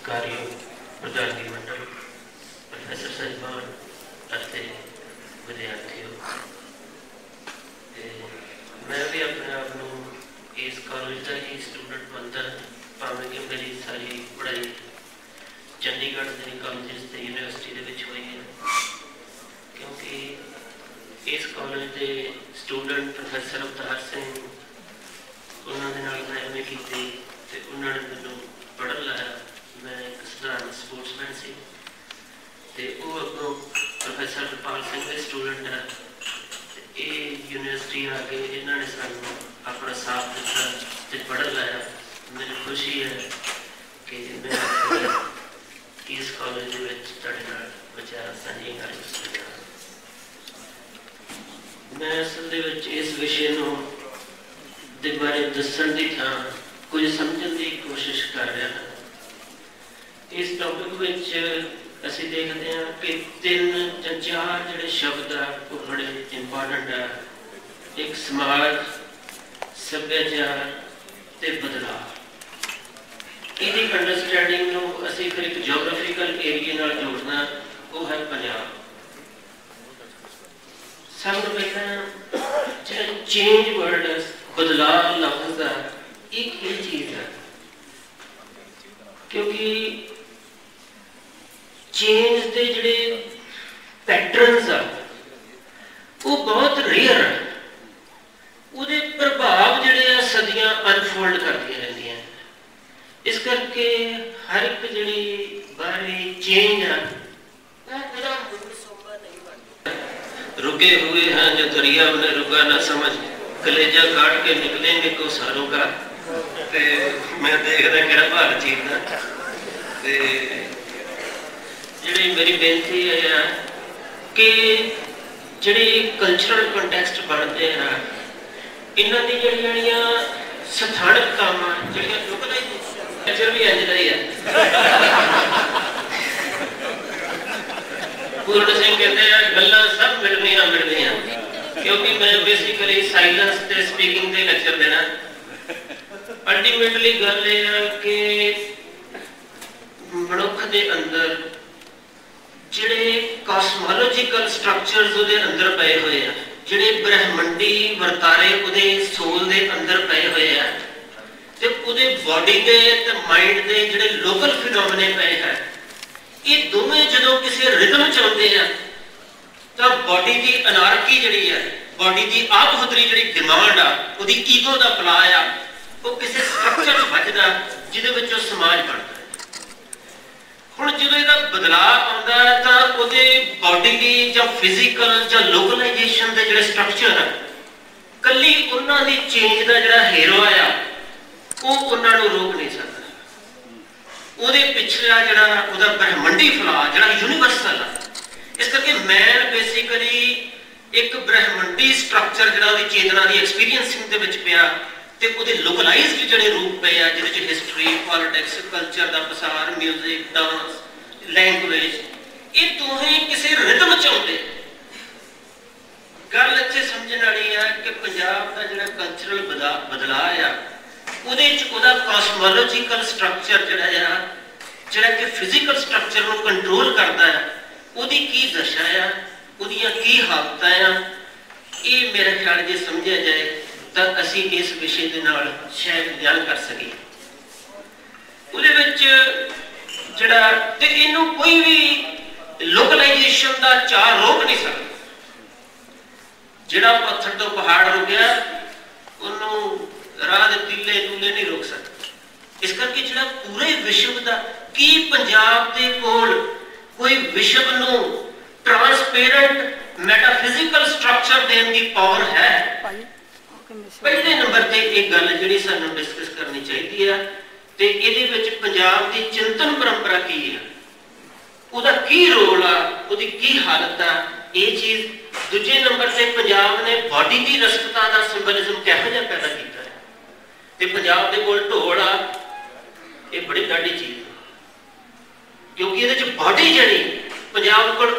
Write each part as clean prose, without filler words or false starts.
कार्य प्रधानगी मंडल प्रोफैसर साहिबान ਅਤੇ विद्यार्थियों, मैं भी अपने आप को इस कॉलेज का ही स्टूडेंट बनता, भावें कि मेरी सारी पढ़ाई चंडीगढ़ के कॉलेज से यूनिवर्सिटी के हुई है, क्योंकि इस कॉलेज के स्टूडेंट प्रोफैसर अवतार सिंह उन्होंने मैं एम ए की उन्होंने मैनू पढ़न लाया। मैं एक साधारण स्पोर्ट्समैन से वो अगों प्रोफैसर हरपाल सिंह के स्टूडेंट है। ये यूनिवर्सिटी आके इन्होंने सानू अपना साथ दिता तो पढ़न लाया। मेरी खुशी है कि मैं इस कॉलेज विचार साझे कर सका। मैं असल इस विषय के बारे दसन की थां कुछ समझने की कोशिश कर रहा हाँ। इस टॉपिक असी देखते हैं कि 3 या 4 जोड़े शब्द आ वो बड़े इंपॉर्टेंट है। एक समाज, सभ्याचार ते बदलाव। इसकी अंडरस्टैंडिंग असी फिर एक जोग्राफिकल एरिया नाल जोड़ना, वो है पंजाब। सब तो पहला चेंज वर्ड बदलाव लफ्ज का एक ही चीज है, क्योंकि चेंज के जोड़े पैटर्न्स आ वो बहुत रेयर है। उहदे प्रभाव जोड़े सदियां अनफोल्ड करती रहती हैं। इस करके हर एक जी बारी चेंज आ रुके हुए हैं जो दरिया ने रुका ना समझ, कलेजा काट के निकलेंगे को सारों का। मैं देखदा कि भार चीज़ जी मेरी बेनती है कि जी कल्चरल कंटैक्सट बनते हैं इन्हों की जड़िया स्थानक काम कल्चर भी इंज ही है। पूर्ण सिंह कहते हैं गल्लां सब मिलनियां, क्योंकि मैं बेसिकली साइलेंस ते स्पीकिंग के लेक्चर देना। अल्टीमेटली गल यह है कि मनुख के अंदर जिहड़े कॉस्मोलॉजिकल स्ट्रक्चर्स उहदे अंदर पे हुए हैं, जिहड़े ब्रह्मंडी वर्तारे उहदे सोल दे अंदर पे हुए हैं, ते उहदे बॉडी दे ते माइंड दे जिहड़े लोकल फिनोमेने पे है, ये दोवें जदों किसी रिदम च आउंदे हैं तो बॉडी की अनारकी जिहड़ी है, बॉडी की आपहुदरी जिहड़ी डिमांड आ, उहदी ईगो दा फला आ, वो किसी स्ट्रक्चर च बजदा जिहदे विच वो समाज बनदा। हुण जो इसका बदलाव आता है तो उहदे बॉडी की या फिजिकल या लोकलाइजेशन के जोड़े स्ट्रक्चर है, कली उन्होंने चेंज का जोड़ा हेरो आया वो उन्होंने रोक नहीं सकता। उहदे पिछला जोड़ा उहदा ब्रह्मंडी फैलाव जोड़ा यूनीवर्सल है। इस करके मैन बेसिकली एक ब्रह्मंडी स्ट्रक्चर जोड़ा उहदी चेतना की एक्सपीरियंसिंग दे विच पिया ते उहदे लोकलाइज्ड जिहड़े रूप पे आ जिहदे विच हिस्टरी, पॉलिटिक्स, कल्चर का पसार, म्यूजिक, डांस, लैंग्वेज, ये दोहें किसी रिदम च आउंदे। गल इत्थे समझण वाली है कि पंजाब का जिहड़ा कल्चरल बदलाव आ उहदे च उहदा कॉस्मोलॉजिकल स्ट्रक्चर जिहड़ा कि फिजिकल स्ट्रक्चर को कंट्रोल करता है, उहदी की दशा आ, उहदियां की हालतां आ, ये मेरे ख्याल जे समझा जाए तो असी इस विषय के नाल शायद बयान कर सकी। उहदे विच जिहड़ा ते इहनूं कोई भी लोकलाइजेशन का चाह रोक नहीं सकता। जिहड़ा पत्थर तो पहाड़ रुकिया उन्होंने राह दे तीले तूले नहीं रोक सकता। इस करके जिहड़ा पूरे विश्व का की पंजाब दे कोल कोई विश्व नूं ट्रांसपेरेंट मैटाफिजिकल स्ट्रक्चर देने की पावर है। पहले नंबर पे एक गल जिहड़ी सानूं डिस्कस करनी चाहिए है ते इहदे विच पंजाब की चिंतन परंपरा की है, उहदा की रोल आ, उहदी की हालत आ, ये चीज़। दूजे नंबर पे पंजाब ने बॉडी की रसकता का सिंबलिज्म किहो जिहा पैदा किया है ते पंजाब दे कोल ढोल आ, ये बड़ी डाढी चीज़ है, क्योंकि इहदे च बॉडी जिहड़ी पंजाब कोल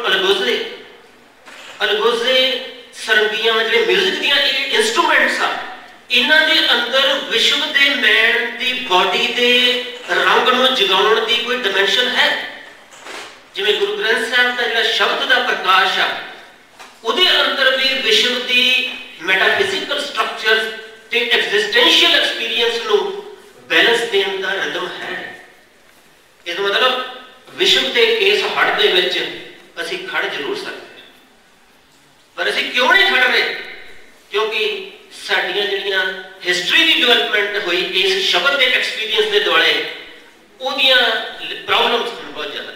अलगोजे सरंगियां जिहड़े म्यूजिक दीयां इंस्ट्रूमेंट्स आ, इन्हां दे अंदर विश्व दे मैन दी बॉडी दे रंग नूं जगाउण दी कोई डिमेंशन है? जिवें गुरु ग्रंथ साहिब का जिहड़ा शब्द दा प्रकाश आ उहदे अंदर भी विश्व दी मैटाफिजिकल स्ट्रक्चर ते एग्जिस्टेंशियल एक्सपीरियंस नूं बैलेंस देण दा रिदम है। इसदा मतलब विश्व के इस हड़ दे विच असीं खड़ जरूर सकते पर असीं क्यों नहीं खड़ रहे? क्योंकि साडियां जिहड़ियां हिस्टरी की डिवेलपमेंट हुई इस शब्द के एक्सपीरियंस के दुआले उहदियां प्रॉब्लम्स बहुत ज़्यादा।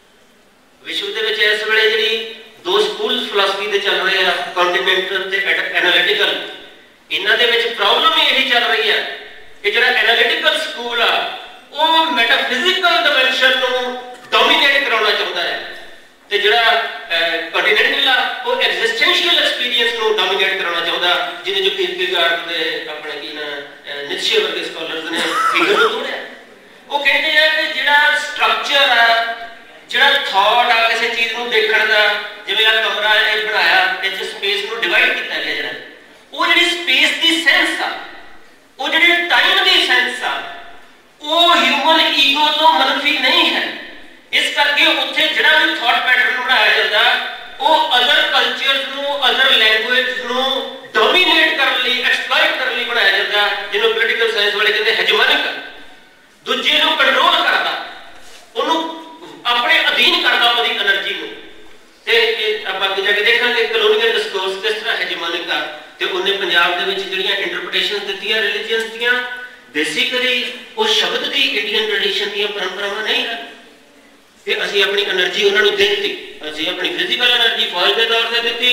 विश्व के विच इस वेले जिहड़ी दो स्कूल फिलासफी के चल रहे हैं, कॉन्टीनेंटल ते एनालिटिकल, इन्हां दे विच प्रॉब्लम यही चल रही है कि जिहड़ा एनालिटिकल स्कूल आ वो मैटाफिजिकल डिमेंशन नूं डोमीनेट कराउणा चाहुंदा है ते जिहड़ा कॉन्टीनेंटल आ वो एग्जिस्टेंशियल एक्सपीरियंस नूं डोमीनेट कराउणा चाहुंदा, जिहदे जो किरकेगार्ड दे अपने की ना नित्शे वर्गे स्कॉलर्स ने फिगर नूं तोड़िया। वो कहते हैं कि जिहड़ा स्ट्रक्चर आ, जिहड़ा थॉट आ किसी चीज़ नूं देखण दा, जिवें आ कमरा ये बनाया इस स्पेस नूं डिवाइड कीता गया, जिहड़ा वो जिहड़ी स्पेस दी सेंस आ, वो जिहड़ी टाइम दी सेंस आ, वो ह्यूमन ईगो तो मनफी नहीं है। इस करके उत्थे जिहड़ा भी थॉट पैटर्न बनाया जाता वो अदर कल्चर्स नूं, अदर लैंग्वेज नूं डोमीनेट करने लई, एक्सप्लॉइट करने लई बनाया जाता, जिन्हों पोलिटिकल साइंस वाले कहते हेजेमोनिक, दूजे नूं कंट्रोल करदा, उहनूं अपने अधीन करदा, उहदी एनर्जी नूं। ते आपां अगे जाके देखांगे कलोनीअल डिस्कोर्स किस तरह हेजेमोनिक आ ते उहने पंजाब दे विच जिहड़ियां इंटरप्रिटेशनस दित्तियां रिलीजीअस दीयां बेसिकली वो शब्द की इंडियन ट्रेडिशन दी परंपरावां नहीं है। फिर असीं अपनी एनर्जी उन्होंने देती, असीं अपनी फिजिकल एनर्जी फौज के तौर पर दी,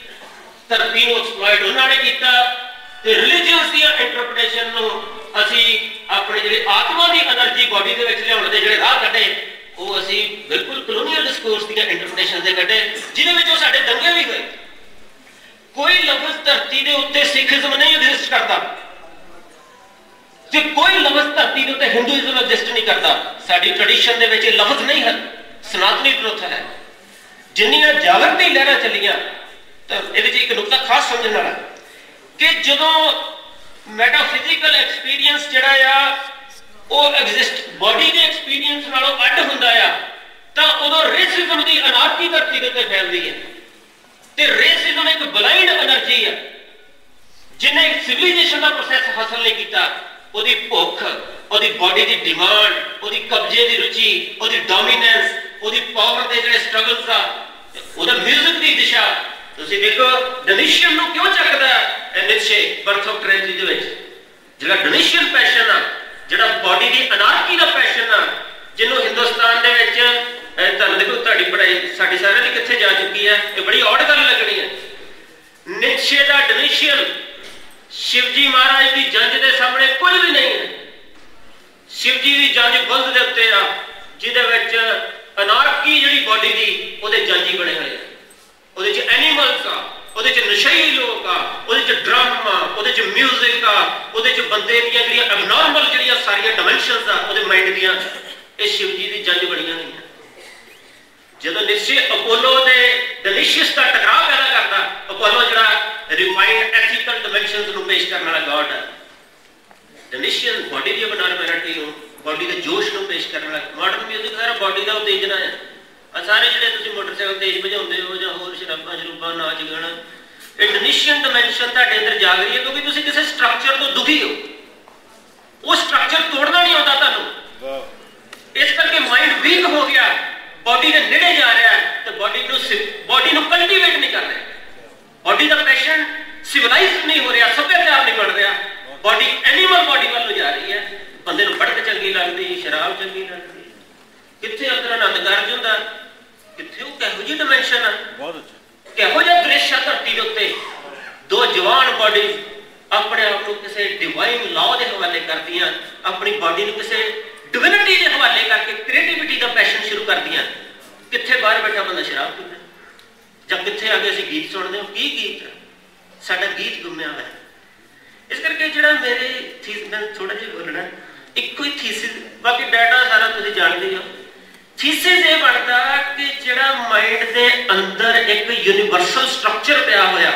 धरती को एक्सप्लॉइट उन्होंने किया, रिलीजियस दी इंटरप्रिटेशन नूं असीं अपने जिहड़े आत्मा की एनर्जी बॉडी दे विच लियाउण दे जिहड़े राह कढे वो असीं बिल्कुल कलोनीअल डिस्कोर्स दी इंटरप्रिटेशन दे कढे, जिहदे विच साडे दंगे भी होए। कोई लफ्ज़ धरती दे उत्ते सिखिज्म नहीं एग्जिस्ट करता, कोई लफ्ज़ धरती के उत्ते हिंदुइज्म एग्जिस्ट नहीं करता। साडी ट्रेडिशन दे विच लफ्ज़ नहीं है, सनातनी ट्रुथ है। जिन्नियां जागृति लहरां चलियां तो इहदे विच एक नुकता खास समझण वाला कि जदों मैटाफिजिकल एक्सपीरियंस जिहड़ा आ वो एग्जिस्ट बॉडी के एक्सपीरियंस नालों अड्ड हुंदा आ तां उदों रेसिज्म की अनारकी धरती के उत्ते फैलदी है। ते रेसिज्म एक ब्लाइंड एनर्जी है जिन्हें एक सिविलाइजेशन का प्रोसैस हासिल नहीं किया। ਉਹਦੀ ਭੁੱਖ, ਉਹਦੀ ਬਾਡੀ ਦੀ ਡਿਮਾਂਡ, ਉਹਦੀ ਕਬਜ਼ੇ ਦੀ ਰੁਚੀ, ਉਹਦੀ ਡੋਮੀਨੈਂਸ, ਉਹਦੀ ਪਾਵਰ ਦੇ ਜਿਹੜੇ ਸਟਰਗਲਸ ਆ, ਉਹਦਾ ਮਿਊਜ਼ਿਕ ਦੀ ਦਿਸ਼ਾ ਤੁਸੀਂ ਦੇਖੋ। ਡੋਨੀਸ਼ੀਅਨ ਨੂੰ ਕਿਉਂ ਚੱਕਦਾ ਨਿਤਸ਼ੇ ਬਰਥ ਆਫ ਟ੍ਰੈਜਡੀ ਦੇ ਵਿੱਚ? ਜਿਹੜਾ ਡੋਨੀਸ਼ੀਅਨ ਪੈਸ਼ਨ ਆ, ਜਿਹੜਾ ਬਾਡੀ ਦੀ ਅਨਾਰਕੀ ਦਾ ਪੈਸ਼ਨ ਆ, ਜਿਹਨੂੰ ਹਿੰਦੁਸਤਾਨ ਦੇ ਵਿੱਚ ਤੁਹਾਨੂੰ ਦੇਖੋ ਤੁਹਾਡੀ ਪੜ੍ਹਾਈ ਸਾਡੀ ਸਾਰਿਆਂ ਦੀ ਕਿੱਥੇ ਜਾ ਚੁੱਕੀ ਹੈ, ਇਹ ਬੜੀ ਔੜ ਗੱਲ ਲੱਗਣੀ ਹੈ। ਨਿਤਸ਼ੇ ਦਾ ਡੋਨੀਸ਼ੀਅਨ शिव जी महाराज की जंज के सामने कुछ भी नहीं है। शिव जी की जंज बुलद के उत्ते आ, जिहदे विच अनारकी जिहड़ी बॉडी दी उहदे जंज ही बने हुए, उहदे च एनीमल्स आ, उहदे च नशई लोग आ, उहदे च ड्रम आ, उहदे च म्यूजिक आ, उहदे च बंदे दीयां जिहड़ियां एबनॉर्मल जिहड़ियां सारियां डायमेंशनस आ उहदे माइंड दीयां, ये शिव जी की जंज बणियां नहीं है। जदों निश्चय अपोलो दे डिलीशियस का टकराव पैदा करता, अपोलो जिहड़ा रिफाइंड एथिकल डायमेंशंस नूं पेश करने वाला गॉड है, डिलीशियस बॉडी दी एबनॉर्मैलिटी नूं, बॉडी के जोश नूं पेश करने वाला। मॉडर्न म्यूजिक सारा बॉडी का उत्तेजना है। सारे जिहड़े तुसीं मोटरसाइकिल तेज भजाउंदे हो जां होर शराबां शरूबां नाच गाना, ये डिलीशियस डायमेंशन तुहाडे अंदर जाग रही है क्योंकि तुसीं किसी स्ट्रक्चर तो दुखी हो। वो स्ट्रक्चर तोड़ना नहीं आता तुहानूं, इस करके माइंड वीक हो गया, बॉडी के नेड़े जा रहा है तो बॉडी नूं कल्टीवेट नहीं कर रहा, बॉडी का पैशन सिविलाइज नहीं हो रहा, सभ्याचार नहीं बन रहा, बॉडी एनीमल बॉडी वाल जा रही है। बंदे नूं पड़क चंगी लगती, शराब चंगी लगती, कित्थे अंदर आनंद कारज हुंदा, कित्थे वो किहो जी डायमेंशन आ, किहो जिहा दृश्य आ धरती दे उत्ते। दो जवान बॉडी अपने आप को किसी डिवाइन लॉ के हवाले करदियां, अपनी बॉडी को किसी डिविनिटी के हवाले करके क्रिएटिविटी का पैशन शुरू कर दिया। कित्थे बाहर बैठा बंदा शराब पींदा, जब कित्थे आके असीं गीत सुनते हो, की गीत साडा गीत गुम्या है। इस करके जिहड़ा मेरे थीसिस मैं थोड़ा जिहा बोलना, इक्को ही थीसिस, बाकी डाटा सारा तुसीं जानदे हो। थीसिस ये बनता कि जिहड़ा माइंड के अंदर एक यूनीवर्सल स्ट्रक्चर पिया होया,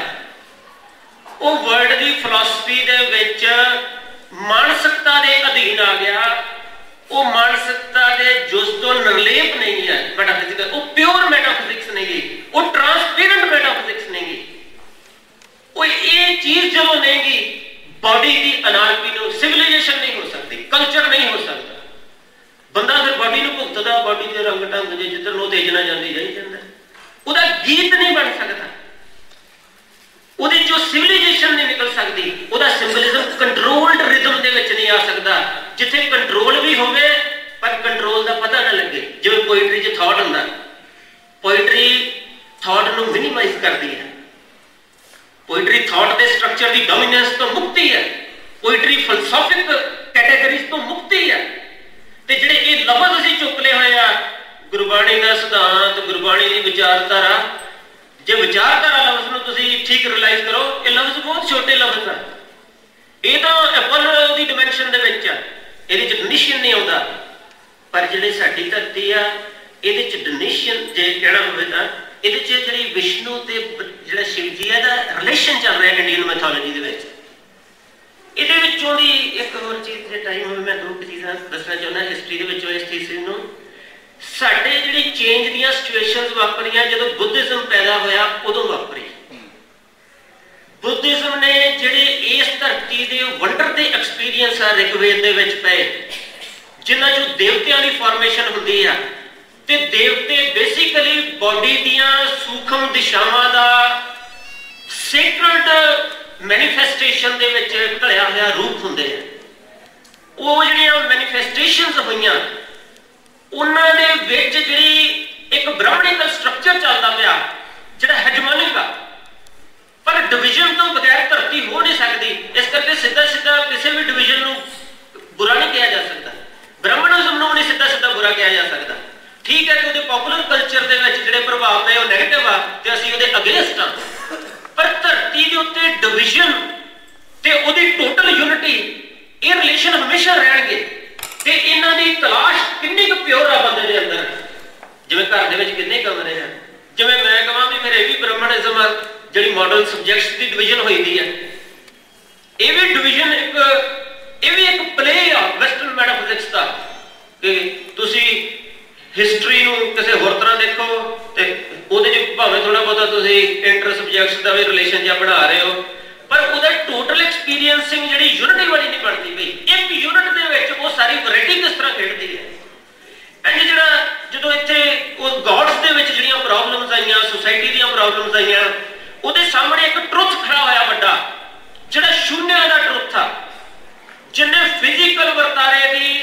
वो वर्ल्ड की फिलॉसफी दे विच मानसिकता के अधीन आ गया, वो मानसिकता के जुज तो निर्लेप नहीं है मैटाफिजिकल, वो प्योर मैटाफिजिक्स नहीं गी, वो ट्रांसपेरेंट मैटाफिजिक्स नहीं गी। वो ये चीज जो नहीं गी, बॉडी की अनाटमी को सिविलाइजेशन नहीं हो सकती, कल्चर नहीं हो सकता। बंदा फिर बॉडी को भुगतदा, बॉडी के रंग ढंग जे जिधर नो तेजना जाती जाई जाता, ਉਹਦਾ गीत नहीं बन सकता, ਉਹਦੀ जो सिविलाइजेशन नहीं निकल सकती, ਉਹਦਾ सिंबलिज्म कंट्रोल्ड रिदम ਦੇ ਵਿੱਚ नहीं आ सकता, जिथे कंट्रोल भी होवे पर कंट्रोल का पता ना लगे। जिवें पोइट्री च थॉट हुंदा, पोइट्री थॉट नूं मिनिमाइज करती है, पोइट्री थॉट के स्ट्रक्चर की डोमिनेंस तो मुक्ति है, पोइट्री फिलोसॉफिक कैटेगरीज तो मुक्ति है। ते जिहड़े ये लफ्ज़ असीं चुक लए होए आ, गुरबाणी का सिद्धांत, गुरबाणी की विचारधारा, जो विचारधारा लफ्ज़ नूं तुसीं ठीक रियलाइज करो, ये लफ्ज़ बहुत छोटे लफ्ज़ है, ये तो एप्पल दी डिमेंशन दे विच आ, इहदे च डिफिनिशन नहीं आउंदा। पर जिहड़ी साडी धरती आ, इहदे च डिफिनिशन जे कहना होवे तां इहदे च जिहड़ी विष्णु ते जिहड़ा शिव जी है दा रिलेशन चल रहा है इंडियन मैथोलॉजी दे विच। इहदे विचों दी एक होर चीज़ जे टाइम होवे मैं दो चीज़ां दसना चाहुंदा हिस्टरी दे विचों इस चीज़ नूं। साडे जिहड़ी चेंज दीयां सिचुएशनस वापरियां जदों बुद्धिज्म पैदा होया उदों वापरी। बुद्धिज्म ने जिहड़े इस धरती दे वंडर दे एक्सपीरियंस आ ऋग्वेद दे विच पए, जिन्हां चों देवतियां दी फॉर्मेशन हुंदी आ, ते देवते बेसिकली बॉडी दीयां सूक्ष्म दिशावां दा सेक्रेड मैनीफेस्टेशन दे विच ढलिया होया रूप हुंदे आ। ਉਹ ਜਿਹੜੀਆਂ ਮੈਨੀਫੈਸਟੇਸ਼ਨਸ ਹੋਈਆਂ ਉਹਨਾਂ ਦੇ ਵਿੱਚ ਜਿਹੜੀ ਇੱਕ ਬ੍ਰਾਹਮਣਿਕਲ ਸਟਰਕਚਰ ਚੱਲਦਾ ਪਿਆ ਜਿਹੜਾ ਹੈਜਮੋਨਿਕ ਆ, ਪਰ ਡਿਵੀਜ਼ਨ ਤੋਂ ਬਗੈਰ ਧਰਤੀ ਹੋ ਨਹੀਂ ਸਕਦੀ। ਇਸ ਕਰਕੇ ਸਿੱਧਾ ਸਿੱਧਾ ਕਿਸੇ ਵੀ ਡਿਵੀਜ਼ਨ ਨੂੰ ਬੁਰਾ ਨਹੀਂ ਕਿਹਾ ਜਾ ਸਕਦਾ, ਬ੍ਰਾਹਮਣਿਜ਼ਮ ਨੂੰ ਨਹੀਂ ਸਿੱਧਾ ਸਿੱਧਾ ਬੁਰਾ ਕਿਹਾ ਜਾ ਸਕਦਾ। ਠੀਕ ਹੈ ਕਿ ਉਹਦੇ ਪਪੂਲਰ ਕਲਚਰ ਦੇ ਵਿੱਚ ਜਿਹੜੇ ਪ੍ਰਭਾਵ ਪਏ ਉਹ ਨੈਗੇਟਿਵ ਆ ਤੇ ਅਸੀਂ ਉਹਦੇ ਅਗੇਂਸਟ ਆ, ਪਰ ਧਰਤੀ ਦੇ ਉੱਤੇ ਡਿਵੀਜ਼ਨ ਤੇ ਉਹਦੀ ਟੋਟਲ ਯੂਨਿਟੀ ਇਹ ਰਿਲੇਸ਼ਨ ਹਮੇਸ਼ਾ ਰਹਿਣਗੇ। ਤੇ ਇਹਨਾਂ ਦੀ ਤਲਾਸ਼ ਕਿੰਨੀ ਕੁ ਪਿਓਰ ਆ ਬੰਦੇ ਦੇ ਅੰਦਰ, ਜਿਵੇਂ ਘਰ ਦੇ ਵਿੱਚ ਕਿੰਨੇ ਕਮਰੇ ਆ, ਜਿਵੇਂ ਮੈਂ ਕਹਾਂ ਵੀ ਮੇਰੇ ਵੀ ਬ੍ਰਾਹਮਣਿਜ਼ਮ ਆ ਜਿਹੜੀ ਮਾਡਲ ਸਬਜੈਕਟਸ ਦੀ ਡਿਵੀਜ਼ਨ ਹੋਈ ਦੀ ਹੈ, ਇਹ ਵੀ ਡਿਵੀਜ਼ਨ ਇਹ ਵੀ ਇੱਕ ਪਲੇ ਆ ਵੈਸਟਰਨ ਮੈਟਾਫਿਜ਼ਿਕਸ ਦਾ। ਕਿ ਤੁਸੀਂ ਹਿਸਟਰੀ ਨੂੰ ਕਿਸੇ ਹੋਰ ਤਰ੍ਹਾਂ ਦੇਖੋ ਤੇ ਉਹਦੇ 'ਚ ਭਾਵੇਂ ਥੋੜਾ ਬਹੁਤਾ ਤੁਸੀਂ ਇੰਟਰ ਸਬਜੈਕਟਸ ਦਾ ਵੀ ਰਿਲੇਸ਼ਨ ਜਿਹਾ ਬਣਾ ਰਹੇ ਹੋ, ਪਰ ਉਹਦਾ ਟੋਟਲ ਐਕਸਪੀਰੀਅੰਸਿੰਗ ਜਿਹੜੀ ਯੂਨਿਟੀ ਵਾਲੀ ਨਹੀਂ ਬਣਦੀ ਪਈ। ਇੱਕ ਯੂਨਿਟ ਦੇ ਵਿੱਚ ਉਹ ਸਾਰੀ ਵੈਰਾਈਟੀ ਕਿਸ ਤਰ੍ਹਾਂ ਖੇਡਦੀ ਹੈ। ਐਂਡ ਜਿਹੜਾ ਜਦੋਂ ਇੱਥੇ ਉਹ ਗॉड्स ਦੇ ਵਿੱਚ ਜਿਹੜੀਆਂ ਪ੍ਰੋਬਲਮਸ ਆਈਆਂ, ਸੋਸਾਇਟੀ ਦੀਆਂ ਪ੍ਰੋਬਲਮਸ ਆਈਆਂ, ਉਹਦੇ ਸਾਹਮਣੇ ਇੱਕ ਟਰੁੱਥ ਖੜਾ ਹੋਇਆ ਵੱਡਾ, ਜਿਹੜਾ ਸ਼ੂਨਿਆ ਦਾ ਟਰੁੱਥ ਆ, ਜਿਹਨੇ ਫਿਜ਼ੀਕਲ ਵਰਤਾਰੇ ਦੀ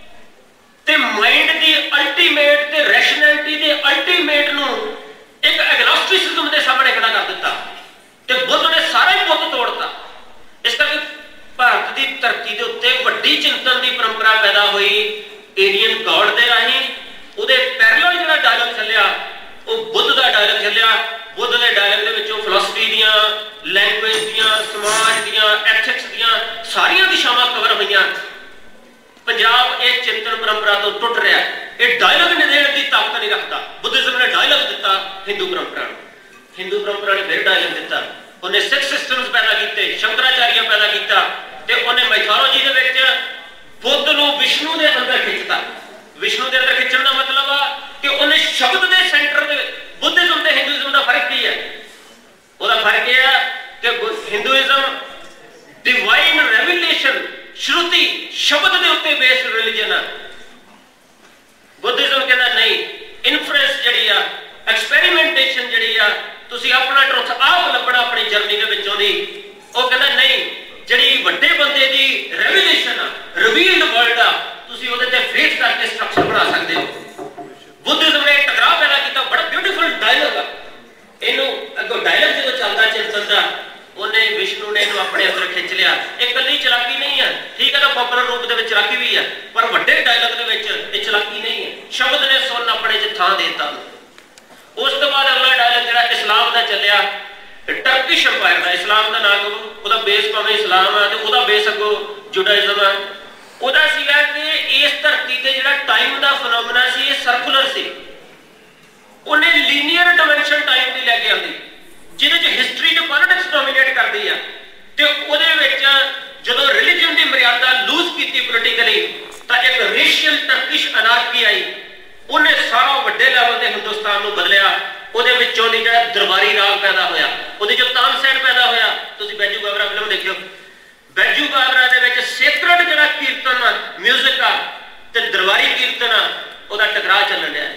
ਤੇ ਮਾਈਂਡ ਦੀ ਅਲਟੀਮੇਟ ਤੇ ਰੈਸ਼ਨੈਲਿਟੀ ਦੇ ਅਲਟੀਮੇਟ ਨੂੰ ਇੱਕ ਐਗਨੋਸਟਿਸਿਜ਼ਮ ਦੇ ਸਾਹਮਣੇ ਖੜਾ ਕਰ ਦਿੱਤਾ ਤੇ ਬੁੱਧ ਨੇ ਸਾਰਾ ਹੀ ਬੁੱਧ ਤੋੜਤਾ। ਇਸ ਕਰਕੇ ਭਾਰਤ ਦੀ ਧਰਤੀ ਦੇ ਉੱਤੇ ਵੱਡੀ ਚਿੰਤਨ ਦੀ ਪਰੰਪਰਾ ਪੈਦਾ ਹੋਈ ਏਰੀਅਨ ਗॉड ਦੇ ਰਾਹੀਂ। ਉਹਦੇ ਪੈਰਲਲ ਜਿਹੜਾ ਡਾਇਲੌਗ ਚੱਲਿਆ ਉਹ ਬੁੱਧ ਦਾ ਡਾਇਲੌਗ ਚੱਲਿਆ। ਬੁੱਧ ਦੇ ਡਾਇਲੌਗ ਦੇ ਵਿੱਚੋਂ ਫਿਲਾਸਫੀ ਦੀਆਂ, ਲੈਂਗੁਏਜ ਦੀਆਂ, ਸਮਾਜ ਦੀਆਂ, ਐਥਿਕਸ ਦੀਆਂ ਸਾਰੀਆਂ ਦਿਸ਼ਾਵਾਂ ਕਵਰ ਹੋਈਆਂ। ਪੰਜਾਬ ਇਹ ਚਿੰਤਨ ਪਰੰਪਰਾ ਤੋਂ ਟੁੱਟ ਰਿਹਾ। ਇਹ ਡਾਇਲੌਗ ਨੇ ਦੇਣ ਦੀ ਤਾਕਤ ਨਹੀਂ ਰੱਖਦਾ। ਬੁੱਧਿਜ਼ਮ ਨੇ ਡਾਇਲੌਗ ਦਿੱਤਾ ਹਿੰਦੂ ਪਰੰਪਰਾ ਨੂੰ, ਹਿੰਦੂ ਪਰੰਪਰਾ ਨੇ ਫਿਰ ਡਾਇਲੌਗ ਦਿੱਤਾ। ਉਹਨੇ ਸਿਕਸ ਸਿਸਟਮਸ ਪੈਦਾ ਕੀਤੇ, ਸ਼ੰਕਰਾਚਾਰੀਆ ਪੈਦਾ ਕੀਤਾ ਤੇ ਉਹਨੇ ਮੈਥੋਲੋਜੀ ਦੇ ਵਿੱਚ ਬੁੱਧ ਨੂੰ ਵਿਸ਼ਨੂੰ ਦੇ ਅੰਦਰ ਖਿੱਚਤਾ। ਵਿਸ਼ਨੂੰ ਦੇ ਅੰਦਰ ਖਿੱਚਣ ਦਾ ਮਤਲਬ ਆ ਕਿ ਉਹਨੇ ਸ਼ਬਦ ਦੇ ਸੈਂਟਰ ਦੇ ਬੁੱਧਿਜ਼ਮ ਤੇ ਹਿੰਦੂਇਜ਼ਮ ਦਾ ਫਰਕ ਕੀ ਹੈ? ਉਹਦਾ ਫਰਕ ਇਹ ਆ ਕਿ ਹਿੰਦੂਇਜ਼ਮ ਡਿਵਾਈਨ ਰੈਵੀਲੇਸ਼ਨ, ਸ਼ਰੂਤੀ ਸ਼ਬਦ ਦੇ ਉੱਤੇ ਬੇਸਡ ਰਿਲੀਜਨ ਆ। ਬੁੱਧਿਜ਼ਮ ਕਹਿੰਦਾ ਨਹੀਂ, ਇਨਫਰੈਂਸ ਜਿਹੜੀ ਆ, ਐਕਸਪੈਰੀਮੈਂਟੇਸ਼ਨ ਜਿਹੜੀ ਆ, ਤੁਸੀਂ ਆਪਣਾ ਟਰੁੱਥ ਆਪ ਲੱਭਣਾ ਆਪਣੀ ਜਰਨੀ ਦੇ ਵਿੱਚੋਂ ਦੀ। ਉਹ ਕਹਿੰਦਾ ਨਹੀਂ, ਜਿਹੜੀ ਵੱਡੇ ਬੰਦੇ ਦੀ ਰੈਵੀਲੇਸ਼ਨ ਆ, ਰਿਵੀਲਡ ਵਰਲਡ ਆ, ਤੁਸੀਂ ਉਹਦੇ ਤੇ ਫੇਥ ਕਰਕੇ ਸਟਰਕਚਰ ਬਣਾ ਸਕਦੇ ਹੋ। ਬੁੱਧਿਜ਼ਮ ਨੇ ਟਕਰਾਅ ਪੈਦਾ ਕੀਤਾ। ਬੜਾ ਬਿਊਟੀਫੁਲ ਡਾਇਲੌਗ ਆ। ਇਹਨੂੰ ਅੱਗੋਂ ਡਾਇਲੌਗ ਜਦੋਂ ਚੱਲਦਾ ਚਿੰਤਨ ਦਾ, ਉਹਨੇ ਵਿਸ਼ਨੂੰ ਨੇ ਇਹਨੂੰ ਆਪਣੇ ਅੰਦਰ ਖਿੱਚ ਲਿਆ। ਇਹ ਇਕੱਲੀ ਚਲਾਕੀ ਨਹੀਂ ਹੈ, ਠੀਕ ਹੈ ਨਾ, ਪਪੂਲਰ ਰੂਪ ਦੇ ਵਿੱਚ ਚਲਾਕੀ ਵੀ ਹੈ, ਪਰ ਵੱਡੇ ਡਾਇਲੌਗ ਦੇ ਵਿੱਚ ਇਹ ਚਲਾਕੀ ਨਹੀਂ ਹੈ। ਸ਼ਬਦ ਨੇ ਸੁਣ ਆਪਣੇ 'ਚ ਥਾਂ ਦੇ ਦਿੱਤਾ। ਉਸ ਤੋਂ ਬਾਅਦ ਅਗਲਾ ਡਾਇਲੌਗ ਜਿਹੜਾ ਇਸਲਾਮ ਦਾ ਚੱਲਿਆ, ਟਰਕਿਸ਼ ਅੰਪਾਇਰ ਦਾ। ਇਸਲਾਮ ਦਾ ਨਾਂ ਕਹੋ, ਉਹਦਾ ਬੇਸ ਭਾਵੇਂ ਇਸਲਾਮ ਆ ਤੇ ਉਹਦਾ ਬੇਸ ਅੱਗੋਂ ਜੁਡਾਇਜ਼ਮ ਆ। ਉਹਦਾ ਸੀਗਾ ਕਿ ਇਸ ਧਰਤੀ ਤੇ ਜਿਹੜਾ ਟਾਈਮ ਦਾ ਫੈਨੋਮੀਨਾ ਸੀ ਇਹ ਸਰਕੂਲਰ ਸੀ। ਉਹਨੇ ਲੀਨੀਅਰ ਡਾਇਮੈਂਸ਼ਨ ਟਾਈਮ ਦੀ ਲੈ ਕੇ ਆਉਂਦੀ, ਜਿਹਦੇ 'ਚ ਹਿਸਟਰੀ ਤੇ ਪੋਲਿਟਿਕਸ ਡੋਮੀਨੇਟ ਕਰਦੀ ਆ। ਤੇ ਉਹਦੇ ਵਿੱਚ ਜਦੋਂ ਰਿਲੀਜਨ ਦੀ ਮਰਿਆਦਾ ਲੂਜ਼ ਕੀਤੀ ਪੋਲੀਟੀਕਲੀ, ਤਾਂ ਇੱਕ ਰੇਸ਼ੀਅਲ अनारकी आई उन्हें सारा वड्डे लैवल ते हिंदुस्तान नूं बदलिया। ਉਹਦੇ ਵਿੱਚੋਂ ਦੀ ਜਿਹੜਾ ਦਰਬਾਰੀ ਰਾਗ ਪੈਦਾ ਹੋਇਆ, ਉਹਦੇ ਚੋਂ ਤਾਨਸੈਨ ਪੈਦਾ ਹੋਇਆ। ਤੁਸੀਂ ਬੈਜੂ ਬਾਬਰਾ ਫਿਲਮ ਦੇਖਿਓ, ਬੈਜੂ ਬਾਬਰਾ ਦੇ ਵਿੱਚ ਸੇਕਰਡ ਜਿਹੜਾ ਕੀਰਤਨ ਆ, ਮਿਊਜ਼ਿਕ ਆ ਤੇ ਦਰਬਾਰੀ ਕੀਰਤਨ ਆ, ਉਹਦਾ ਟਕਰਾਅ ਚੱਲਣ ਡਿਆ।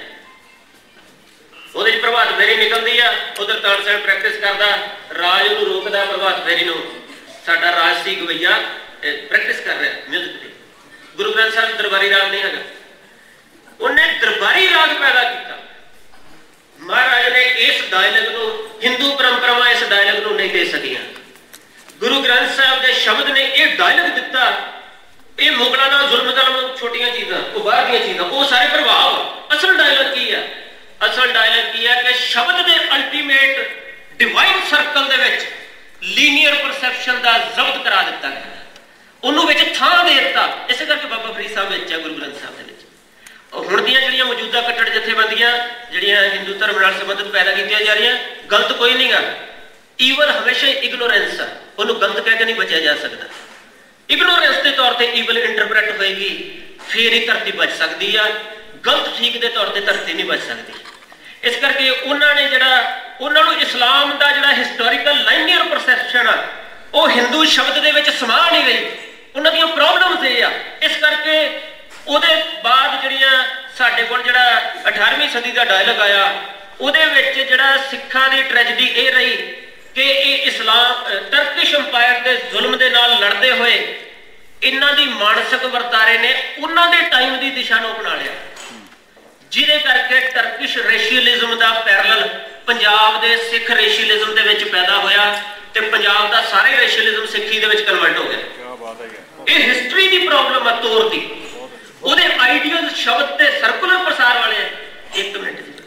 ਉਹਦੇ 'ਚ ਪ੍ਰਭਾਤ ਫੇਰੀ ਨਿਕਲਦੀ ਆ, ਉਧਰ ਤਾਨਸੈਨ ਪ੍ਰੈਕਟਿਸ ਕਰਦਾ, ਰਾਜ ਨੂੰ ਰੋਕਦਾ ਪ੍ਰਭਾਤ ਫੇਰੀ ਨੂੰ। ਸਾਡਾ ਰਾਜਸੀ ਗਵਈਆ ਪ੍ਰੈਕਟਿਸ ਕਰ ਰਿਹਾ ਮਿਊਜ਼ਿਕ ਦੀ। ਗੁਰੂ ਗ੍ਰੰਥ ਸਾਹਿਬ ਦਰਬਾਰੀ ਰਾਗ ਨਹੀਂ ਹੈਗਾ, ਉਹਨੇ ਦਰਬਾਰੀ ਰਾਗ ਪੈਦਾ ਕੀਤਾ। महाराज ने इस डायलॉग को, हिंदू परंपरावां इस डायलॉग को नहीं दे सकियां। गुरु ग्रंथ साहब के शब्द ने यह डायलॉग दिता। ये मुगलों नाल जुल्म ज़ुल्म छोटियां चीज़ां, वो बाहर दी चीज़ां, वो सारे प्रभाव। असल डायलॉग की है? असल डायलॉग की है कि शब्द के अल्टीमेट डिवाइन सर्कल दे विच लीनियर परसैप्शन का जब्त करा दिता गया, उन्होंने विच थां दे दिता। इस करके बाबा फरीद साहब विच है गुरु ग्रंथ साहब दे विच। ਹੁਣ ਦੀਆਂ ਜਿਹੜੀਆਂ ਮੌਜੂਦਾ ਕੱਟੜ ਜਥੇਬੰਦੀਆਂ ਜਿਹੜੀਆਂ ਹਿੰਦੂ ਧਰਮ ਨਾਲ ਸੰਬੰਧਿਤ ਪੈਦਾ ਕੀਤੀਆਂ ਜਾ ਰਹੀਆਂ, ਗਲਤ ਕੋਈ ਨਹੀਂ ਗਾ। ਈਵਲ ਹਮੇਸ਼ਾ ਇਗਨੋਰੈਂਸ ਆ, ਉਹਨੂੰ ਗਲਤ ਕਹਿ ਕੇ ਨਹੀਂ ਬਚਿਆ ਜਾ ਸਕਦਾ। ਇਗਨੋਰੈਂਸ ਦੇ ਤੌਰ ਤੇ ਈਵਲ ਇੰਟਰਪ੍ਰੈਟ ਹੋਏਗੀ, ਫੇਰ ਹੀ ਧਰਤੀ ਬਚ ਸਕਦੀ ਆ। ਗਲਤ ਠੀਕ ਦੇ ਤੌਰ ਤੇ ਧਰਤੀ ਨਹੀਂ ਬਚ ਸਕਦੀ। ਇਸ ਕਰਕੇ ਉਹਨਾਂ ਨੇ ਜਿਹੜਾ ਉਹਨਾਂ ਨੂੰ ਇਸਲਾਮ ਦਾ ਜਿਹੜਾ ਹਿਸਟੋਰੀਕਲ ਲਾਈਨੀਅਰ ਪਰਸੈਪਸ਼ਨ ਆ, ਉਹ ਹਿੰਦੂ ਸ਼ਬਦ ਦੇ ਵਿੱਚ ਸਮਾ ਨਹੀਂ ਰਹੀ। ਉਹਨਾਂ ਦੀਆਂ ਪ੍ਰੋਬਲਮਸ ਇਹ ਆ। ਇਸ ਕਰਕੇ ਉਹਦੇ ਬਾਅਦ ਜਿਹੜੀਆਂ ਸਾਡੇ ਕੋਲ ਜਿਹੜਾ 18ਵੀਂ ਸਦੀ ਦਾ ਡਾਇਲੌਗ ਆਇਆ, ਉਹਦੇ ਵਿੱਚ ਜਿਹੜਾ ਸਿੱਖਾਂ ਦੀ ਟ੍ਰੈਜਡੀ ਇਹ ਰਹੀ ਕਿ ਇਹ ਇਸਲਾਮ ਟਰਕਿਸ਼ ਅੰਪਾਇਰ ਦੇ ਜ਼ੁਲਮ ਦੇ ਨਾਲ ਲੜਦੇ ਹੋਏ ਇਹਨਾਂ ਦੀ ਮਾਨਸਿਕ ਵਰਤਾਰੇ ਨੇ ਉਹਨਾਂ ਦੇ ਟਾਈਮ ਦੀ ਦਿਸ਼ਾ ਨੂੰ ਅਪਣਾ ਲਿਆ, ਜਿਹਦੇ ਕਰਕੇ ਟਰਕਿਸ਼ ਰੇਸ਼ੀਅਲਿਜ਼ਮ ਦਾ ਪੈਰਲਲ ਪੰਜਾਬ ਦੇ ਸਿੱਖ ਰੇਸ਼ੀਅਲਿਜ਼ਮ ਦੇ ਵਿੱਚ ਪੈਦਾ ਹੋਇਆ ਤੇ ਪੰਜਾਬ ਦਾ ਸਾਰੇ ਰੇਸ਼ੀਅਲਿਜ਼ਮ ਸਿੱਖੀ ਦੇ ਵਿੱਚ ਕਨਵਰਟ ਹੋ ਗਿਆ। ਇਹ ਹਿਸਟਰੀ ਦੀ ਪ੍ਰੋਬਲਮ ਆ ਤੋਰ ਦੀ। ਉਹਦੇ ਆਈਡੀਅਲ ਸ਼ਬਦ ਤੇ ਸਰਕੂਲਰ ਪ੍ਰਸਾਰ ਵਾਲੇ 1 ਮਿੰਟ ਦੀ,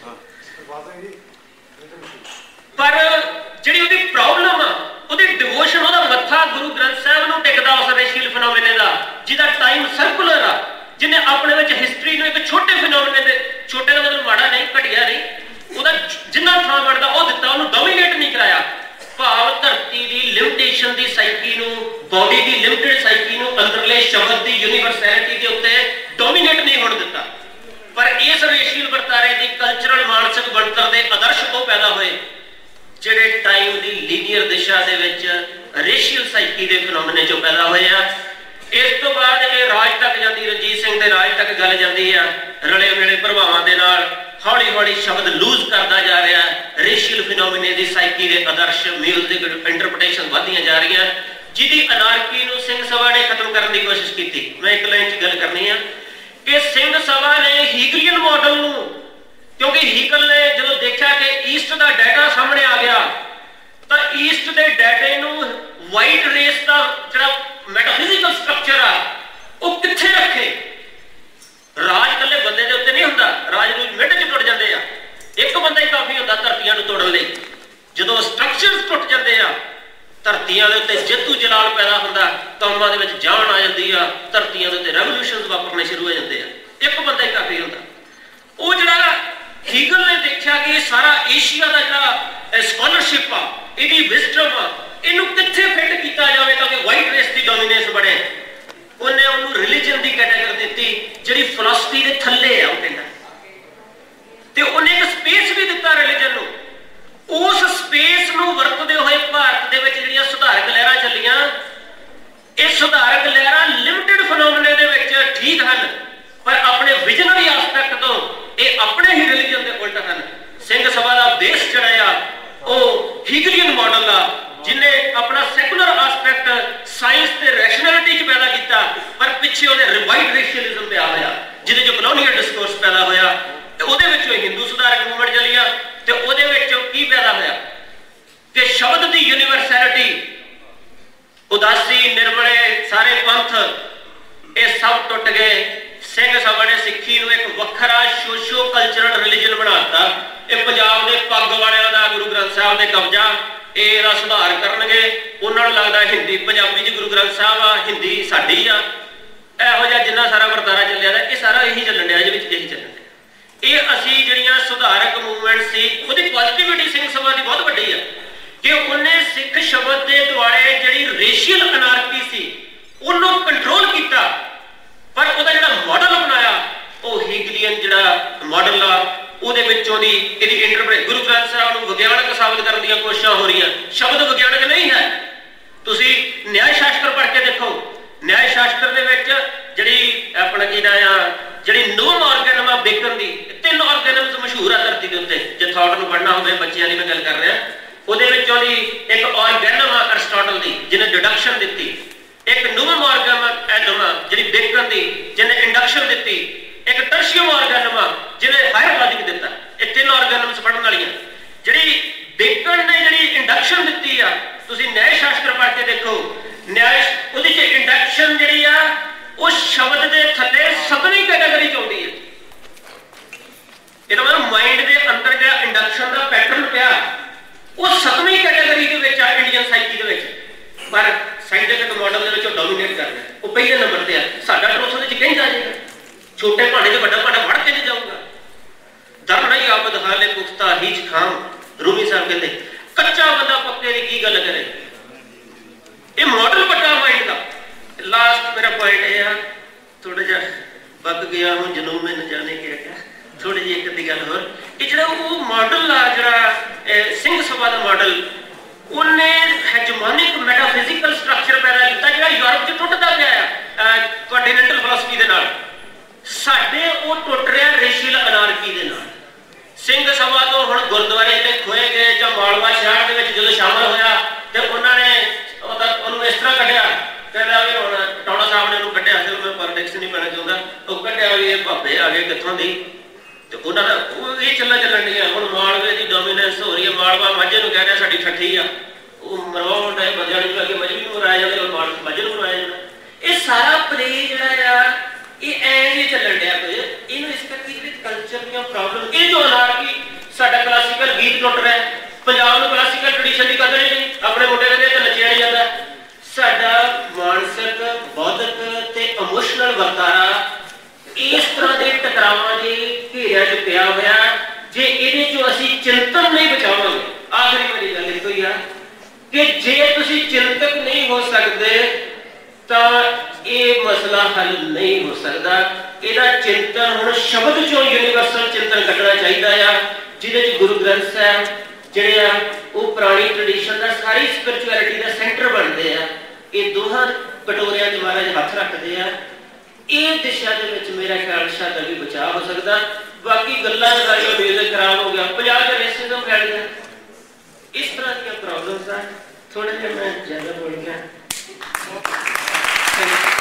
ਪਰ ਜਿਹੜੀ ਉਹਦੀ ਪ੍ਰੋਬਲਮ ਆ, ਉਹਦੀ ਡਿਵੋਸ਼ਨ, ਉਹਦਾ ਮੱਥਾ ਗੁਰੂ ਗ੍ਰੰਥ ਸਾਹਿਬ ਨੂੰ ਟਿਕਦਾ ਉਸ ਰੇਸ਼ੀਅਲ ਫਿਨੋਮੇਨੇ ਦਾ, ਜਿਹਦਾ ਟਾਈਮ ਸਰਕੂਲਰ ਆ, ਜਿਹਨੇ ਆਪਣੇ ਵਿੱਚ ਹਿਸਟਰੀ ਨੂੰ ਇੱਕ ਛੋਟੇ ਫਿਨੋਮੇਨੇ ਦੇ, ਛੋਟੇ ਦਾ ਮਤਲਬ ਮਾੜਾ ਨਹੀਂ, ਘਟੀਆ ਨਹੀਂ, ਉਹਦਾ ਜਿੰਨਾ ਥਾਂ ਬਣਦਾ ਉਹ ਦਿੱਤਾ, ਉਹਨੂੰ ਡੋਮੀਨੇਟ ਨਹੀਂ ਕਰਾਇਆ। ਭਾਵ ਧਰਤੀ ਦੀ ਲਿਮਿਟੇਸ਼ਨ ਦੀ ਸਾਈਕੀ ਨੂੰ, ਬੋਡੀ ਦੀ ਲਿਮਿਟਡ ਸਾਈਕੀ ਨੂੰ ਅੰਦਰਲੇ ਸ਼ਬਦ ਦੀ ਯੂਨੀਵਰਸੈਲਿਟੀ ਦੇ ਉੱਤੇ ਡੋਮੀਨੇਟ ਨਹੀਂ ਹੋਣ ਦਿੱਤਾ। ਪਰ ਇਸ ਰੇਸ਼ੀਅਲ ਵਰਤਾਰੇ ਦੀ ਕਲਚਰਲ ਮਾਨਸਿਕ ਬਣਤਰ ਦੇ ਆਦਰਸ਼ ਉਹ ਪੈਦਾ ਹੋਏ ਜਿਹੜੇ ਟਾਈਮ ਦੀ ਲੀਨੀਅਰ ਦਿਸ਼ਾ ਦੇ ਵਿੱਚ ਰੇਸ਼ੀਅਲ ਸਾਈਕੀ ਦੇ ਫਿਨੋਮੇਨੇ ਚੋਂ ਪੈਦਾ ਹੋਏ ਆ। ਇਸ ਤੋਂ ਬਾਅਦ ਇਹ ਰਾਜ ਤੱਕ ਜਾਂਦੀ, ਰਣਜੀਤ ਸਿੰਘ ਦੇ ਰਾਜ ਤੱਕ ਗੱਲ ਜਾਂਦੀ ਆ। ਰਲੇ ਮਿਲੇ ਪ੍ਰਭਾਵਾਂ ਦੇ ਨਾਲ ਹੌਲੀ ਹੌਲੀ ਸ਼ਬਦ ਲੂਜ਼ ਕਰਦਾ ਜਾ ਰਿਹਾ, ਰੇਸ਼ੀਅਲ ਫਿਨੋਮੇਨੇ ਦੀ ਸਾਈਕੀ ਦੇ ਆਦਰਸ਼ ਮਿਊਜ਼ਿਕ ਇੰਟਰਪ੍ਰੀਟੇਸ਼ਨ ਵਧਦੀਆਂ ਜਾ ਰਹੀਆਂ, ਜਿਹਦੀ ਅਨਾਰਕੀ ਨੂੰ ਸਿੰਘ ਸਭਾ ਨੇ ਖਤਮ ਕਰਨ ਦੀ ਕੋਸ਼ਿਸ਼ ਕੀਤੀ। ਮੈਂ ਇੱਕ ਲਾਈਨ 'ਚ ਗੱਲ ਕਰਨੀ ਆ ਕਿ ਸਿੰਘ ਸਭਾ ਨੇ ਹੀਗਲੀਅਨ ਮਾਡਲ ਨੂੰ, ਕਿਉਂਕਿ ਹੀਗਲ ਨੇ ਜਦੋਂ ਦੇਖਿਆ ਕਿ ਈਸਟ ਦਾ ਡਾਟਾ ਸਾਹਮਣੇ ਆ ਗਿਆ ਤਾਂ ਈਸਟ ਦੇ ਡਾਟੇ ਨੂੰ ਵਾਈਟ ਰੇਸ ਦਾ ਜਿਹੜਾ ਮੈਟਾਫਿਜ਼ੀਕਲ ਸਟਰਕਚਰ ਆ ਉਹ ਕਿੱਥੇ ਰੱਖੇ। ਰਾਜ ਇਕੱਲੇ ਬੰਦੇ ਦੇ ਉੱਤੇ ਨਹੀਂ ਹੁੰਦਾ, ਰਾਜ ਨੂੰ ਮਿੰਟ 'ਚ ਟੁੱਟ ਜਾਂਦੇ ਆ। ਇੱਕ ਬੰਦਾ ਹੀ ਕਾਫੀ ਹੁੰਦਾ ਧਰਤੀਆਂ ਨੂੰ ਤੋੜਨ ਲਈ। ਜਦੋਂ ਸਟਰਕਚਰਸ ਟੁੱਟ ਜਾਂਦੇ ਆ, ਧਰਤੀਆਂ ਦੇ ਉੱਤੇ ਜੇਤੂ ਜਲਾਲ ਪੈਦਾ ਹੁੰਦਾ, ਕੌਮਾਂ ਦੇ ਵਿੱਚ ਜਾਨ ਆ ਜਾਂਦੀ ਆ, ਧਰਤੀਆਂ ਦੇ ਉੱਤੇ ਰੈਵੋਲੂਸ਼ਨਸ ਵਾਪਰਨੇ ਸ਼ੁਰੂ ਹੋ ਜਾਂਦੇ ਆ। ਇੱਕ ਬੰਦਾ ਹੀ ਕਾਫੀ ਹੁੰਦਾ। ਉਹ ਜਿਹੜਾ ਹੀਗਲ ਨੇ ਦੇਖਿਆ ਕਿ ਸਾਰਾ ਏਸ਼ੀਆ ਦਾ ਜਿਹੜਾ ਸਕਾਲਰਸ਼ਿਪ ਆ, ਇਹਦੀ ਵਿਜ਼ਡਮ ਆ, ਇਹਨੂੰ ਕਿੱਥੇ ਫਿੱਟ ਕੀਤਾ ਜਾਵੇ ਤਾਂ ਕਿ ਵਾਈਟ ਰੇਸ ਦੀ ਡੋਮੀਨੈਂਸ ਬਣੇ। ਉਹਨੇ ਉਹਨੂੰ ਰਿਲੀਜਨ ਦੀ ਕੈਟਾਗਰੀ ਦਿੱਤੀ ਜਿਹੜੀ ਫਿਲਾਸਫੀ ਦੇ ਥੱਲੇ ਆ, ਉਹ ਕਹਿੰਦਾ। ਤੇ ਉਹਨੇ ਇੱਕ ਸਪੇਸ ਵੀ ਦਿੱਤਾ ਰਿਲੀਜਨ ਨੂੰ। ਉਸ ਸਪੇਸ ਨੂੰ ਵਰਤਦੇ ਹੋਏ ਭਾਰਤ ਦੇ ਵਿੱਚ ਜਿਹੜੀਆਂ ਸੁਧਾਰਕ ਲਹਿਰਾਂ ਚੱਲੀਆਂ, ਇਹ ਸੁਧਾਰਕ ਲਹਿਰਾਂ ਲਿਮਿਟਡ ਫਿਨੋਮੇਨੇ ਦੇ ਵਿੱਚ ਠੀਕ ਹਨ, ਪਰ ਆਪਣੇ ਵਿਜ਼ਨਰੀ ਐਸਪੈਕਟ ਤੋਂ ਇਹ ਆਪਣੇ ਹੀ ਰਿਲੀਜਨ ਦੇ ਉਲਟ ਹਨ। ਸਿੰਘ ਸਭਾ ਦਾ ਬੇਸ ਜਿਹੜਾ ਆ ਉਹ ਹੀਗਲੀਅਨ ਮਾਡਲ ਆ, ਜਿਹਨੇ ਆਪਣਾ ਸੈਕੂਲਰ ਐਸਪੈਕਟ ਸਾਇੰਸ ਤੇ ਰੈਸ਼ਨੈਲਿਟੀ 'ਚ ਪੈਦਾ ਕੀਤਾ, ਪਰ ਪਿੱਛੇ ਉਹਦੇ ਰਿਵਾਈਟ ਰੇਸ਼ੀਅਲਿਜ਼ਮ ਪਿਆ ਹੋਇਆ, ਜਿਹਦੇ 'ਚ ਕਲੋਨੀਅਲ ਡਿਸਕੋਰਸ ਪੈਦਾ ਹੋਇਆ। ਤੇ ਉਹਦੇ ਵਿੱਚੋਂ ਹਿੰਦੂ ਸੁਧਾਰਕ ਮੂਵਮੈਂਟ ਚੱਲੀ ਆ ਤੇ ਉਹਦੇ ਵਿੱਚੋਂ ਕੀ ਪੈਦਾ ਹੋਇਆ ਕਿ ਸ਼ਬਦ ਦੀ ਯੂਨੀਵਰਸੈਲਿਟੀ, ਉਦਾਸੀ, ਨਿਰਮਲੇ, ਸਾਰੇ ਪੰਥ, ਇਹ ਸਭ ਟੁੱਟ ਗਏ। ਸਿੰਘ ਸਭਾ ਨੇ ਸਿੱਖੀ ਨੂੰ ਇੱਕ ਵੱਖਰਾ ਸੋਸ਼ੋ ਕਲਚਰਲ ਰਿਲੀਜਨ ਬਣਾਤਾ। ਇਹ ਪੰਜਾਬ ਦੇ ਪੱਗ ਵਾਲਿਆਂ ਦਾ ਗੁਰੂ ਗ੍ਰੰਥ ਸਾਹਿਬ ਦੇ ਕਬਜ਼ਾ, ਇਹਦਾ ਸੁਧਾਰ ਕਰਨਗੇ। ਉਹਨਾਂ ਨੂੰ ਲੱਗਦਾ ਹਿੰਦੀ ਪੰਜਾਬੀ 'ਚ ਗੁਰੂ ਗ੍ਰੰਥ ਸਾਹਿਬ ਆ, ਹਿੰਦੀ ਸਾਡੀ ਆ। ਇਹੋ ਜਿਹਾ ਜਿੰਨਾ ਸਾਰਾ ਵਰਤਾਰਾ ਚੱਲਿਆ ਦਾ, ਇਹ ਸਾਰਾ ਇਹੀ ਚੱਲਣ ਡਿਆ, ਇਹਦੇ ਵਿੱਚ ਇਹੀ ਚੱਲਣ ਡਿਆ। ਇਹ ਅਸੀਂ ਜਿਹੜੀਆਂ ਸੁਧਾਰਕ ਮੂਵਮੈਂਟ ਸੀ, ਉਹਦੀ ਪੋਜ਼ਿਟਿਵਿਟੀ ਸਿੰਘ ਸਭਾ ਦੀ ਬਹੁਤ ਵੱਡੀ ਆ ਕਿ ਉਹਨੇ ਸਿੱਖ ਸ਼ਬਦ ਦੇ ਦੁਆਲੇ ਜਿਹੜੀ ਰੇਸ਼ੀਅਲ ਅਨਾਰਕੀ ਸੀ ਉਹਨੂੰ ਕੰਟਰੋਲ ਕੀਤਾ, ਪਰ ਉਹਦਾ ਜਿਹੜਾ ਮਾਡਲ ਬਣਾਇਆ ਉਹ ਹੀਗਲੀਅਨ मॉडल आ ਉਹਦੇ ਵਿੱਚੋਂ ਦੀ ਇਹਦੀ ਇੰਟਰਪ੍ਰੀਟ ਗੁਰੂ ਗ੍ਰੰਥ ਸਾਹਿਬ ਨੂੰ ਵਿਗਿਆਨਕ ਸਾਬਤ ਕਰਨ ਦੀਆਂ ਕੋਸ਼ਿਸ਼ਾਂ ਹੋ ਰਹੀਆਂ। ਸ਼ਬਦ ਵਿਗਿਆਨਕ ਨਹੀਂ ਹੈ। ਤੁਸੀਂ ਨਿਆਇ ਸ਼ਾਸਤਰ ਪੜ੍ਹ ਕੇ ਦੇਖੋ, ਨਿਆਇ ਸ਼ਾਸਤਰ ਦੇ ਵਿੱਚ ਜਿਹੜੀ ਆਪਣਾ ਕੀ ਨਾਂ ਆ ਜਿਹੜੀ ਨੋਮ ਆਰਗੈਨਮ ਆ ਬੇਕਨ ਦੀ, 3 ਆਰਗੈਨਮਸ ਮਸ਼ਹੂਰ ਆ ਧਰਤੀ ਦੇ ਉੱਤੇ। ਜੇ ਥਾਟ ਨੂੰ ਪੜ੍ਹਨਾ ਹੋਵੇ, ਬੱਚਿਆਂ ਦੀ ਮੈਂ ਗੱਲ ਕਰ ਰਿਹਾ, ਉਹਦੇ ਵਿੱਚੋਂ ਦੀ ਇੱਕ ਆਰਗੈਨਮ ਆ ਅਰਿਸਟੋਟਲ ਦੀ ਜਿਹਨੇ ਡਿਡਕਸ਼ਨ ਦਿੱਤੀ, ਇੱਕ ਨੋਮ ਆਰਗੈਨਮ ਆ ਜਿਹੜੀ ਬੇਕਨ ਦੀ ਜਿਹਨੇ ਇੰਡਕਸ਼ਨ ਦਿੱਤੀ, ਇੱਕ ਟਰਸ਼ੀਅਮ ਆਰਗੈਨਮ ਆ ਜਿਹਨੇ ਹਾਇਰ ਲੌਜਿਕ ਦਿੱਤਾ। ਇਹ 3 ਆਰਗੈਨਮਸ ਪੜ੍ਹਨ ਵਾਲੀਆਂ। ਜਿਹੜੀ ਬੇਕਨ ਨੇ ਜਿਹੜੀ ਇੰਡਕਸ਼ਨ ਦਿੱਤੀ ਆ, ਤੁਸੀਂ ਨਿਆਇ ਸ਼ਾਸਤਰ ਪੜ੍ਹ ਕੇ ਦੇਖੋ, ਨਿਆਇ ਉਹਦੇ 'ਚ ਇੰਡਕਸ਼ਨ ਜਿਹੜੀ ਆ ਉਹ ਸ਼ਬਦ ਦੇ ਥੱਲੇ 7ਵੀਂ ਕੈਟਾਗਰੀ 'ਚ ਆਉਂਦੀ ਹੈ। ਇਹਦਾ ਮਤਲਬ ਮਾਈਂਡ ਦੇ ਅੰਦਰ ਜਿਹੜਾ ਇੰਡਕਸ਼ਨ ਦਾ ਪੈਟਰਨ ਪਿਆ ਉਹ 7ਵੀਂ ਕੈਟਾਗਰੀ ਦੇ ਵਿੱਚ ਆ ਇੰਡੀਅਨ ਸਾਈਕੀ ਦੇ ਵਿੱਚ, ਪਰ ਸਾਇੰਟਿਫਿਕ ਮਾਡਲ ਦੇ ਵਿੱਚ ਉਹ ਡੋਮੀਨੇਟ ਕਰ ਰਿਹਾ, ਉਹ ਪਹਿਲੇ ਨੰਬਰ ਤੇ ਆ। ਸਾਡਾ ਟਰੋਸ ਉਹਦੇ 'ਚ ਕਹੀਂ ਜਾ ਜਾਏਗਾ, ਛੋਟੇ ਭਾਂਡੇ 'ਚ ਵੱਡਾ ਭਾਂਡਾ ਵੜ ਕੇ ਨਹੀਂ ਜਾਊਗਾ। ਦਰ ਨਹੀਂ ਆਬਦ ਹਾਲੇ ਪੁਖਤਾ ਹੀਚ ਖਾਮ, ਰੂਮੀ ਸਾਹਿਬ ਕਹਿੰਦੇ ਕੱਚਾ ਬੰਦਾ ਪੱਕੇ ਦੀ ਕੀ ਗੱਲ ਕਰੇ। ਇਹ ਮਾਡਲ ਵੱਡਾ ਮਾਈਂਡ ਦਾ। ਲਾਸਟ ਮੇਰਾ ਪੁਆਇੰਟ ਇਹ ਆ, ਥੋੜਾ ਜਿਹਾ ਬੱਗ ਗਿਆ ਹੁਣ ਜਨੂਨ ਮੈਂ न जाने क्या ਥੋੜੀ ਜਿਹੀ ਇੱਕ ਦੀ ਗੱਲ ਹੋਰ, ਇਹ ਜਿਹੜਾ ਉਹ ਮਾਡਲ ਆ ਜਿਹੜਾ ਸਿੰਘ ਸਭਾ ਦਾ ਮਾਡਲ, ਉਹਨੇ ਹੈਜਮੋਨਿਕ ਮੈਟਾਫਿਜ਼ੀਕਲ ਸਟਰਕਚਰ ਪੈਦਾ ਕੀਤਾ ਜਿਹੜਾ ਯੂਰਪ 'ਚ ਟੁੱਟਦਾ ਪਿਆ ਆ ਕੰਟੀਨੈਂਟਲ ਫਿਲਾਸਫੀ ਦੇ ਨਾਲ। ਸਾਡੇ ਉਹ ਟੁੱਟ ਰਿਹਾ ਰੇਸ਼ੀਅਲ ਅਨਾਰਕੀ ਦੇ ਨਾਲ। ਸਿੰਘ ਸਭਾ ਤੋਂ ਹੁਣ ਗੁਰਦੁਆਰੇ ਜਿਹੜੇ ਖੋਏ ਗਏ ਜਾਂ ਮਾਲਵਾ ਸ਼ਹਿਰ ਦੇ ਵਿੱਚ ਜਦੋਂ ਸ਼ਾਮਲ ਹੋਇਆ ਤੇ ਉਹਨਾਂ ਨੇ ਉਹਨੂੰ ਇਸ ਤਰ੍ਹਾਂ ਕੱਢਿਆ, ਕਹਿੰਦਾ ਵੀ ਹੁਣ ਟੌੜਾ ਸਾਹਿਬ ਨੇ ਉਹਨੂੰ ਕੱਢਿਆ ਸੀ, ਮੈਂ ਪੋਲਿਟਿਕਸ ਨਹੀਂ ਪੈਣਾ ਚਾਹੁੰਦਾ, ਉਹ ਕੱਢਿਆ ਵੀ ਇਹ ਭਾਪੇ ਆ ਗਏ ਕਿੱਥੋਂ ਦੀ, ਤੇ ਉਹਨਾਂ ਦਾ ਉਹ ਇਹ ਚੱਲਣ ਡੀਆਂ। ਹੁਣ ਮਾਲਵੇ ਦੀ ਡੋਮੀਨੈਂਸ ਹੋ ਰਹੀ ਹੈ। ਮਾਲਵਾ ਮਾਝੇ ਨੂੰ ਕਹਿ ਰਿਹਾ ਸਾਡੀ ਠੱਠੀ ਆ, ਉਹ ਮਰਵਾਉਣ ਡਏ ਬੰਦਿਆਂ ਨੂੰ ਅੱਗੇ ਮਜਬੀ ਨੂੰ ਮਰਾਇਆ ਜਾਂਦਾ, ਮਾਝੇ ਨੂੰ ਮਰਾਇਆ ਜਾਂਦਾ। ਇਹ ਸਾਰਾ ਪਲੇ ਜਿਹੜਾ ਆ ਇਹ ਐਂ ਨਹੀਂ ਚੱਲਣ ਡਿਆ ਕੋਈ। ਇਹਨੂੰ ਇਸ ਕਰਕੇ ਜਿਹੜੇ ਕਲਚਰ ਦੀਆਂ ਪ੍ਰੋਬਲਮ, ਇਹ ਜੋ ਅਨਾਰਕੀ, ਸਾਡਾ ਕਲਾਸੀਕਲ ਗੀਤ ਟੁੱਟ ਰਿਹਾ, ਪੰਜਾਬ ਨੂੰ ਕਲਾਸੀਕਲ ਟ੍ਰੈਡੀਸ਼ਨ ਦੀ ਕਦਰ ਹੀ ਨਹੀਂ, ਆਪਣੇ ਮੁੰਡੇ ਕਹਿੰਦੇ ਤਾਂ ਨੱਚਿਆ ਨਹੀਂ ਜਾਂਦਾ। ਸਾਡਾ ਮਾਨਸਿਕ, ਬੌਧਿਕ ਤੇ ਇਮੋਸ਼ਨਲ ਵਰਤਾਰਾ ਇਸ ਤਰ੍ਹਾਂ ਦੇ ਟਕਰਾਵਾਂ ਦੇ ਘੇਰਿਆਂ 'ਚ ਪਿਆ ਹੋਇਆ। ਜੇ ਇਹਦੇ 'ਚੋਂ ਅਸੀਂ ਚਿੰਤਨ ਨਹੀਂ ਬਚਾਵਾਂਗੇ, ਆਖਰੀ ਮੇਰੀ ਗੱਲ ਇੱਕੋ ਹੀ ਆ ਕਿ ਜੇ ਤੁਸੀਂ ਚਿੰਤਕ ਨਹੀਂ ਹੋ ਸਕਦੇ ਤਾਂ ਇਹ ਮਸਲਾ ਹੱਲ ਨਹੀਂ ਹੋ ਸਕਦਾ। ਇਹਦਾ ਚਿੰਤਨ ਹੁਣ ਸ਼ਬਦ 'ਚੋਂ ਯੂਨੀਵਰਸਲ ਚਿੰਤਨ ਕੱਢਣਾ ਚਾਹੀਦਾ ਆ, ਜਿਹਦੇ 'ਚ ਗੁਰੂ ਗ੍ਰੰਥ ਸਾਹਿਬ ਜਿਹੜੇ ਆ ਉਹ ਪੁਰਾਣੀ ਟ੍ਰੈਡੀਸ਼ਨ ਦਾ ਸਾਰੀ ਸਪਿਰਿਚੁਅਲਿਟੀ ਦਾ ਸੈਂਟਰ ਬਣਦੇ ਆ। ਇਹ ਦੋਹਾਂ ਕਟੋਰਿਆਂ 'ਚ ਮਹਾਰਾਜ ਹੱਥ ਰੱਖਦੇ ਆ। ਇਹ ਦਿਸ਼ਾ ਦੇ ਵਿੱਚ ਮੇਰਾ ਖਿਆਲ ਸ਼ਾਇਦ ਵੀ ਬਚਾਅ ਹੋ ਸਕਦਾ। ਬਾਕੀ ਗੱਲਾਂ ਸਾਰੀਆਂ ਮਿਊਜ਼ਿਕ ਖਰਾਬ ਹੋ ਗਿਆ, ਪੰਜਾਬ 'ਚ ਰੇਸਿਜ਼ਮ ਫੈਲ ਗਿਆ, ਇਸ ਤਰ੍ਹਾਂ ਦੀਆਂ ਪ੍ਰੋਬਲਮਸ ਆ। ਥੋੜਾ ਜਿਹਾ ਮੈਂ ਜ਼ਿਆਦਾ ਬੋਲ ਗਿਆ।